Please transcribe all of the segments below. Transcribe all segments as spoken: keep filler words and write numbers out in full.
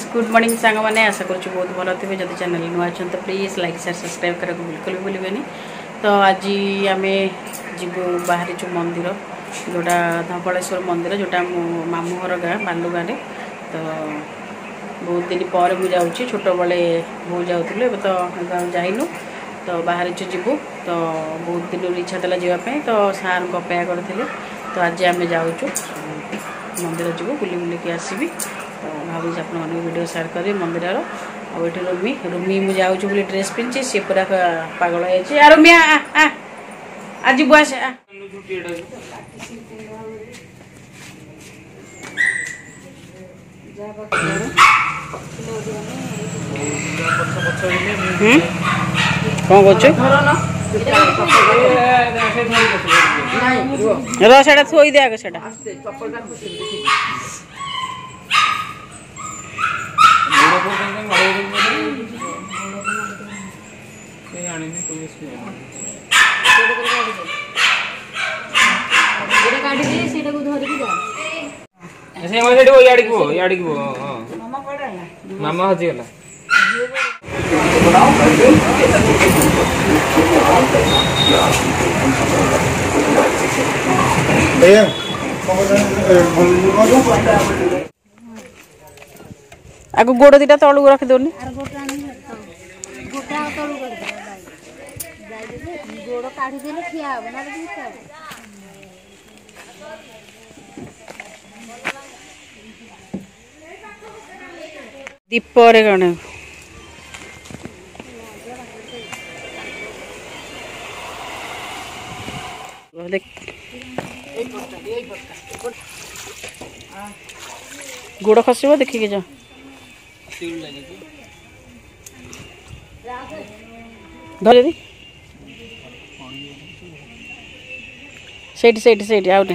Good morning सांग मैंने आशा कर बहुत भल थे जब चैनल नुआ अच्छा तो प्लीज लाइक शेयर सब्सक्राइब करा बिल्कुल भी भूलें। तो आज आम जीवु बाहरी मंदिर जोटा धवलेश्वर मंदिर जोटा मो मामू घर गाँ बालू गाँव तो बहुत दिन पर मुझे छोट बड़े बहुत जाऊँ ए तो जाइनु तो बाहर जीवु तो बहुत दिन इच्छा था जावाई तो सार को अपेक्षा करी तो आज आम जाऊँ मंदिर जीवु बुली बुलिकी आसबि तो भावी आप वीडियो शेयर करें मंदिर और ये रुमी रुमी मुझे जाऊँ बोली ड्रेस पिंधि सी पूरा पागल है रुमी आज बस कौन कर थोई दे से मामा हजिगला आगो गोड़ दीटा तलू रखी दौनी दीप कण गोड़ खसब देखिए जा धरी सेठी सेठी सेठी आउ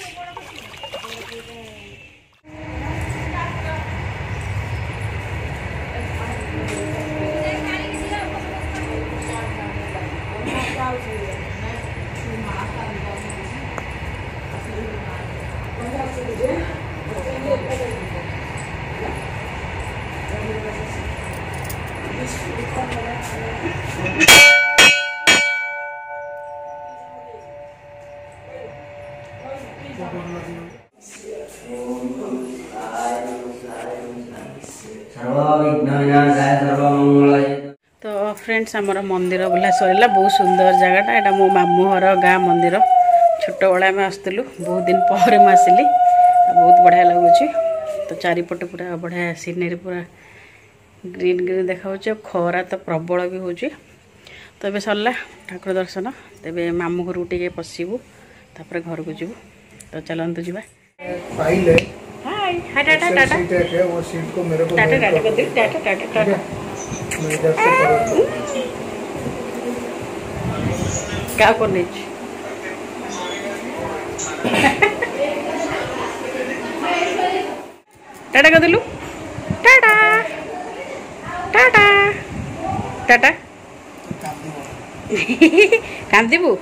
तो फ्रेंड्स आमर मंदिर बुला सरला बहुत सुंदर जगटा यहाँ मो मामू घर गाँ मंदिर छोट बड़ा आम आसलु बहुत दिन पर आसली बहुत बढ़िया लगुच तो चारिपट पूरा बढ़िया सीनरी पूरा ग्रीन ग्रीन देखा खरा तो प्रबल भी हो तो ये सरला ठाकुर दर्शन तेज मामू घर टे पशु तापर घर को जीव तो चलतु जी हाय हाय टाटा टाटा टाटा टाटा कर दे टाटा टाटा टाटा क्या करने टाटा कर दिलु टाटा टाटा टाटा कांदीबू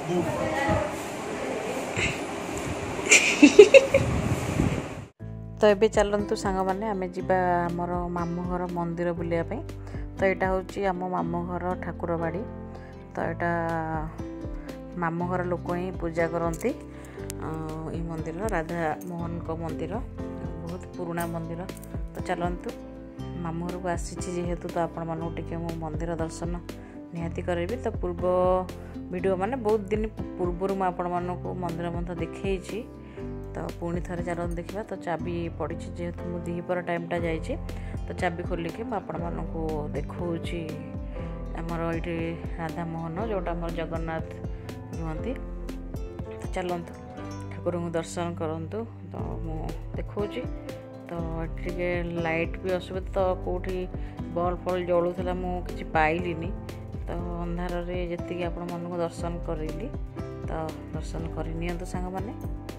तो ये चलतु सांग मैंने आम जा आमर मामू घर मंदिर बुलायापी तो यहाँ हूँ आम मामू घर ठाकुर बाड़ी तो यहाँ मामू घर लोक ही पूजा करती ये मंदिर राधा मोहन को मंदिर बहुत पुराना मंदिर तो चलतु मामू घर को आसी जेहेतु तो आपण मानू टे मो मंदिर दर्शन निहाती करी तो पूर्व वीडियो माने बहुत दिन पूर्वर मुझे आपण मानू मंदिर मध्य देखी तो पुणी थे चलते देखा तो चाबी पड़ी जेहेतु मु दीपर टाइमटा जाइए तो चाबी खोलिकी आपण मानू देखी आमर ये राधा मोहन जोटा आम जगन्नाथ रुहति तो चलतु ठाकुर को दर्शन करूँ तो मु देखी तो टे लाइट भी असुविधा तो कौटी बल्ब फल जलूला मुझे पाइलिनी तो अंधार जी आपण मानू दर्शन करी तो दर्शन करनी सांग मैंने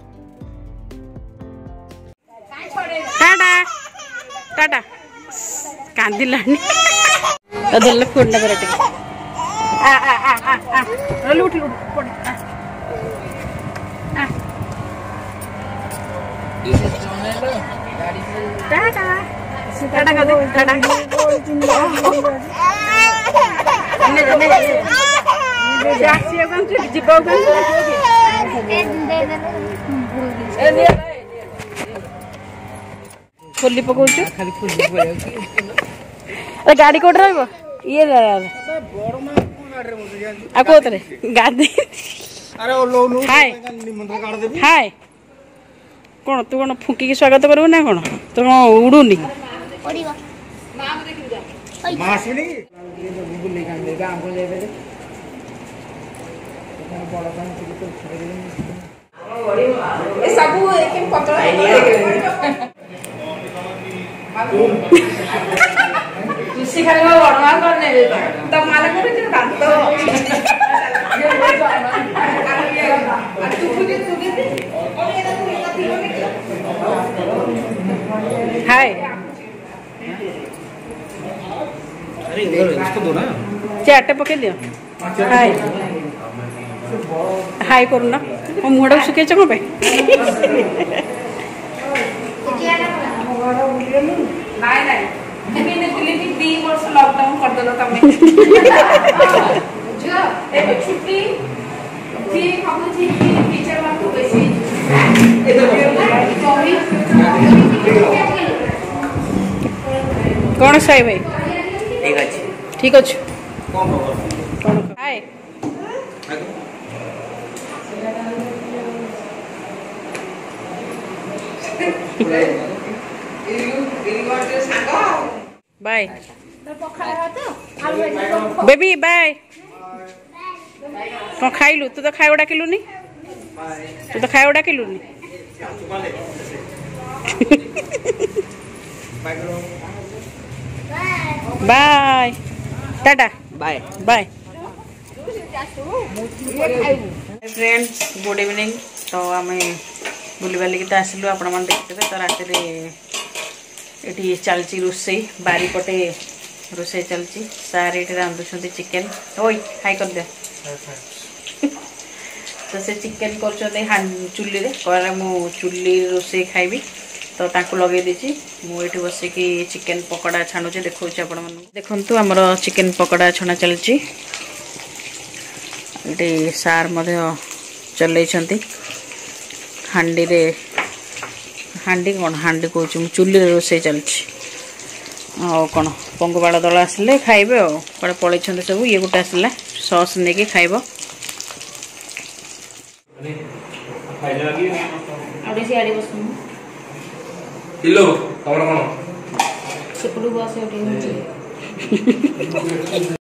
टाटा टाटा कांदिलानी अदल फोन नंबर आ आ आ आ आ रोल उठ उठ पड़ आ टाटा टाटा कर दे टाटा खोली पकाउछु खाली खोली गाड़ी कोट रहबो ये आ कोतरे गाड़ी अरे ओ लो लो हाय निमंत्रण काट देबी हाय कोन तू कोन फुंकी के स्वागत करबो ना कोन तो कोन उडुनी पड़ीबो मां को देखि जा मां आसीनी ये तो बुल्ली कान देगा हमको ले दे बड़ा काम के तो छोड़ दे ए सब एक पतला तुसी खाली बड़वा करने तो माला करे जो दांत हाय अरे इसको दो ना चाट पके दियो हाय हाय करू ना मो मुहडा सुके चको पे नाही नाही मी ने दिल्ली की तीन वर्ष लॉकडाउन कर देलो तमे जो ए छुट्टी जी हम जी टीचर मान को बेसी कौन साई भाई ठीक अछि ठीक अछि कौन कौन हाय बाय बेबी बाय कौन खाइलु तू तो खाइबा डाकिलु नी तू तो खाइबा डाकिलु नी bye tata bye bye friends good evening तो आम बुलबालिक तो आसलु आपण मैंने देखते तो रात ये चलती रोसे बारीपटे रोसे चलती सार ये रांधुंट चिकेन ओई हाई कर दे तो से चिकेन कर चुली कह मु चुली रोसे खाइबी तो ताकू लगे देची मुझे बसिकी चिकेन पकोड़ा छाणुचे देखा आपण देखु आमर चिकेन पकोड़ा छणा चलती ये सार चल हांडी रे हांडी कौन हांडी कौन चुली रोसे चलती कौन पंगुबाड़ दल आसिले खाइबे कड़े पलि सब ये गोटे आसला सस नहीं कि खाइब किलो तमर कोन सेपटू बस